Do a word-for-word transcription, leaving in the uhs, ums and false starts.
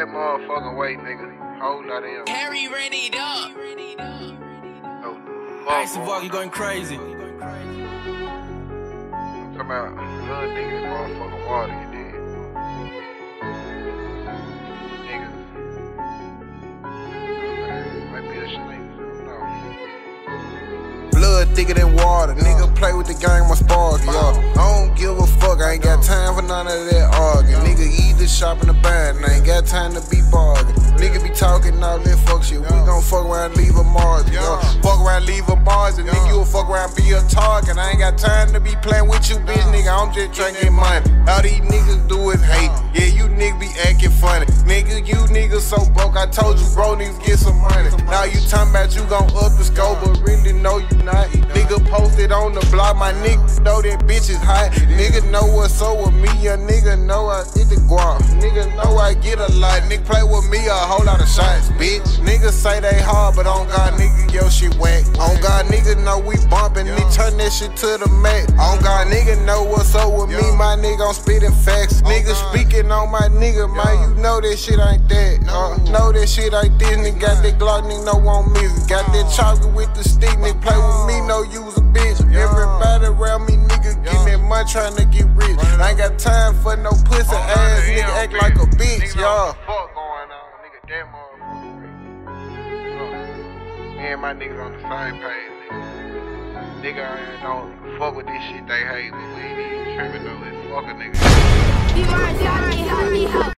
that motherfucking weight, nigga. Whole lot of him. Harry ran it up. Oh, Ice walk, you going crazy. I'm talking about blood nigga in motherfucking water, you did. Niggas. Might be a snake. Blood thicker than water, nigga play with the gang, my spark, y'all. I don't give a fuck, I ain't got time for none of that arguing. Nigga either shop in the band, I ain't got time to be bargain. Nigga be talking all that fuck shit, we gon' fuck around, leave a margin, yo. Fuck around, leave a margin, nigga, you a fuck around, be a target. I ain't got time to be playing with you, bitch, nigga, I'm just trying to get money. All these niggas do is hate, yeah, you niggas be acting funny. Nigga, you niggas so broke, I told you, bro, niggas get some money. Now you talking about you gon' up the scope, but really know you not. Nigga posted on the block, my nigga know that bitch is hot. Nigga know what's up with me, a nigga know I get the guap. Nigga know I get a lot, nigga play with me a whole lot of shots, bitch. Niggas say they hard, but on God, nigga, yo shit whack. On God, nigga know we bumpin', nigga turn that shit to the mat. On God, nigga know what's up with me, my nigga, I'm spittin' facts. Nigga speaking on my nigga, man, you know that shit ain't that. Uh, know that shit ain't this, nigga got that Glock, nigga know on me. Got that chocolate with the stick, nigga play with me, no use a bitch. Everybody around me, nigga, getting that money, tryna get rich. I ain't got time for no pussy ass, nigga act like a bitch, y'all. Fuck going on, nigga, that motherfucker. Me and my niggas on the same page, nigga. Nigga, I don't fuck with this shit they hate, but we ain't even tripping though. It's fuck a nigga.